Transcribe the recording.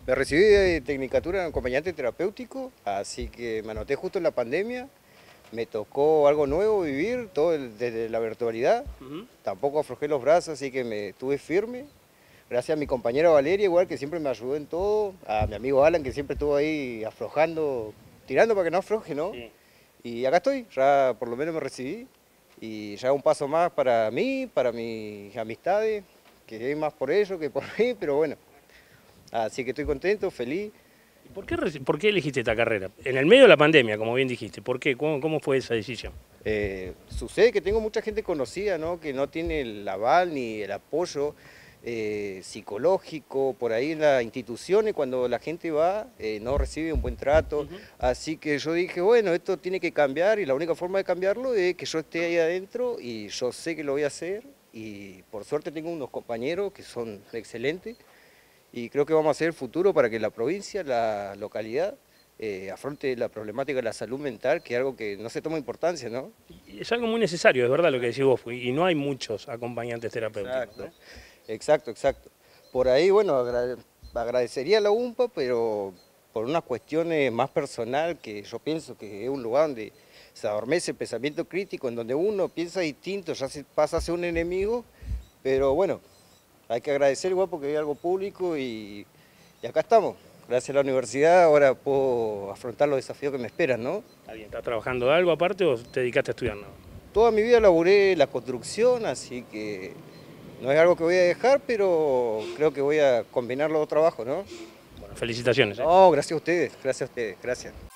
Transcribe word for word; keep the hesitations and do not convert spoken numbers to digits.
Me recibí de Tecnicatura en acompañante terapéutico, así que me anoté justo en la pandemia. Me tocó algo nuevo vivir, todo el- desde la virtualidad. Ujú. Tampoco aflojé los brazos, así que me estuve firme. Gracias a mi compañera Valeria, igual que siempre me ayudó en todo. A mi amigo Alan, que siempre estuvo ahí aflojando, tirando para que no afloje, ¿no? Sí. Y acá estoy, ya por lo menos me recibí. Y ya un paso más para mí, para mis amistades, que es más por ellos que por mí, pero bueno. Así que estoy contento, feliz. ¿Y por qué, reci- por qué elegiste esta carrera? En el medio de la pandemia, como bien dijiste. ¿Por qué? ¿Cómo, cómo fue esa decisión? Eh, sucede que tengo mucha gente conocida, ¿no? Que no tiene el aval ni el apoyo eh, psicológico por ahí en las instituciones cuando la gente va, eh, no recibe un buen trato. Ujú. Así que yo dije, bueno, esto tiene que cambiar y la única forma de cambiarlo es que yo esté ahí adentro y yo sé que lo voy a hacer y por suerte tengo unos compañeros que son excelentes y creo que vamos a hacer el futuro para que la provincia, la localidad, eh, afronte la problemática de la salud mental, que es algo que no se toma importancia, ¿no? Y es algo muy necesario, es verdad lo que decís vos, y no hay muchos acompañantes terapéuticos, Exacto, ¿no? exacto, exacto. Por ahí, bueno, agra- agradecería a la UMPA, pero por unas cuestiones más personal, que yo pienso que es un lugar donde se adormece el pensamiento crítico, en donde uno piensa distinto, ya se pasa a ser un enemigo, pero bueno, hay que agradecer igual porque es algo público y, y acá estamos. Gracias a la universidad ahora puedo afrontar los desafíos que me esperan, ¿no? Está bien, ¿estás trabajando de algo aparte o te dedicaste a estudiar nada? Toda mi vida laburé la construcción, así que no es algo que voy a dejar, pero creo que voy a combinar los dos trabajos, ¿no? Bueno, felicitaciones, ¿eh? No, gracias a ustedes, gracias a ustedes, gracias.